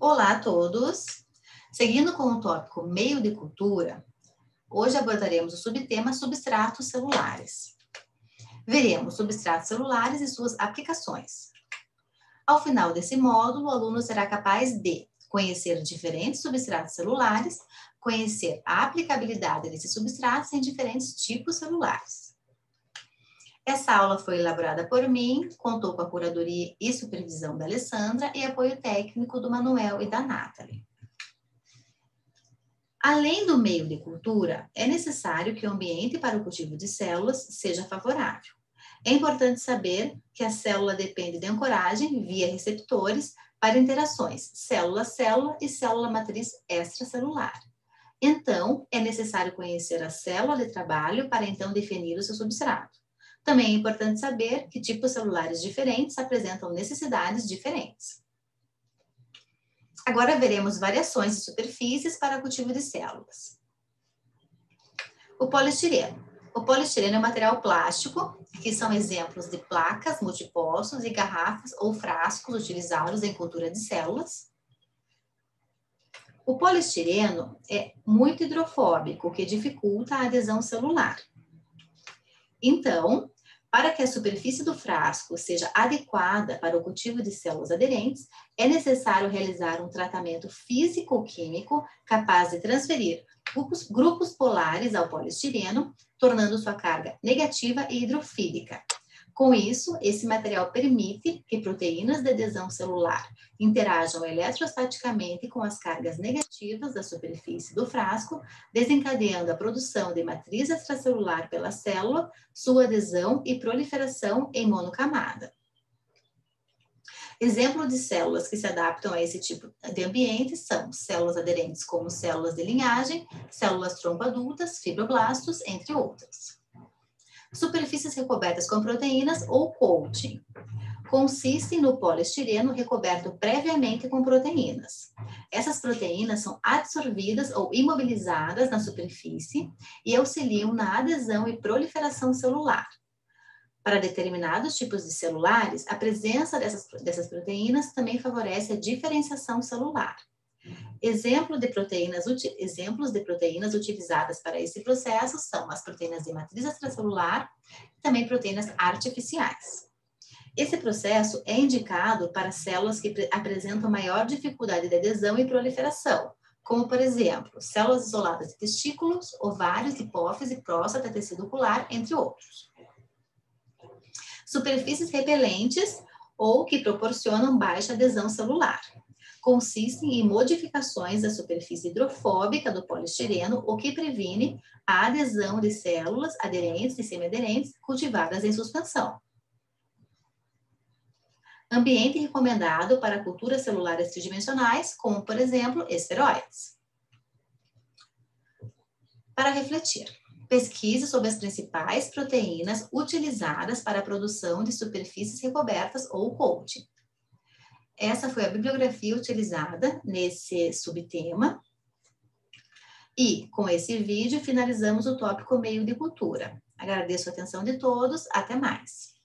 Olá a todos! Seguindo com o tópico meio de cultura, hoje abordaremos o subtema substratos celulares. Veremos substratos celulares e suas aplicações. Ao final desse módulo, o aluno será capaz de conhecer diferentes substratos celulares, conhecer a aplicabilidade desses substratos em diferentes tipos celulares. Essa aula foi elaborada por mim, contou com a curadoria e supervisão da Alessandra e apoio técnico do Manuel e da Nathalie. Além do meio de cultura, é necessário que o ambiente para o cultivo de células seja favorável. É importante saber que a célula depende de ancoragem via receptores para interações célula-célula e célula-matriz extracelular. Então, é necessário conhecer a célula de trabalho para então definir o seu substrato. Também é importante saber que tipos celulares diferentes apresentam necessidades diferentes. Agora veremos variações de superfícies para cultivo de células. O poliestireno. O poliestireno é um material plástico, que são exemplos de placas, multipostos e garrafas ou frascos utilizados em cultura de células. O poliestireno é muito hidrofóbico, o que dificulta a adesão celular. Então, para que a superfície do frasco seja adequada para o cultivo de células aderentes, é necessário realizar um tratamento físico-químico capaz de transferir grupos polares ao poliestireno, tornando sua carga negativa e hidrofílica. Com isso, esse material permite que proteínas de adesão celular interajam eletrostaticamente com as cargas negativas da superfície do frasco, desencadeando a produção de matriz extracelular pela célula, sua adesão e proliferação em monocamada. Exemplos de células que se adaptam a esse tipo de ambiente são células aderentes como células de linhagem, células tronco-adultas, fibroblastos, entre outras. Superfícies recobertas com proteínas ou coating. Consistem no poliestireno recoberto previamente com proteínas. Essas proteínas são absorvidas ou imobilizadas na superfície e auxiliam na adesão e proliferação celular. Para determinados tipos de celulares, a presença dessas proteínas também favorece a diferenciação celular. Exemplos de proteínas utilizadas para esse processo são as proteínas de matriz extracelular e também proteínas artificiais. Esse processo é indicado para células que apresentam maior dificuldade de adesão e proliferação, como, por exemplo, células isoladas de testículos, ovários, hipófise, próstata, tecido ocular, entre outros. Superfícies repelentes ou que proporcionam baixa adesão celular. Consistem em modificações da superfície hidrofóbica do poliestireno, o que previne a adesão de células aderentes e semiaderentes cultivadas em suspensão. Ambiente recomendado para culturas celulares tridimensionais, como, por exemplo, esferoides. Para refletir, pesquise sobre as principais proteínas utilizadas para a produção de superfícies recobertas ou coating. Essa foi a bibliografia utilizada nesse subtema. E, com esse vídeo, finalizamos o tópico meio de cultura. Agradeço a atenção de todos. Até mais.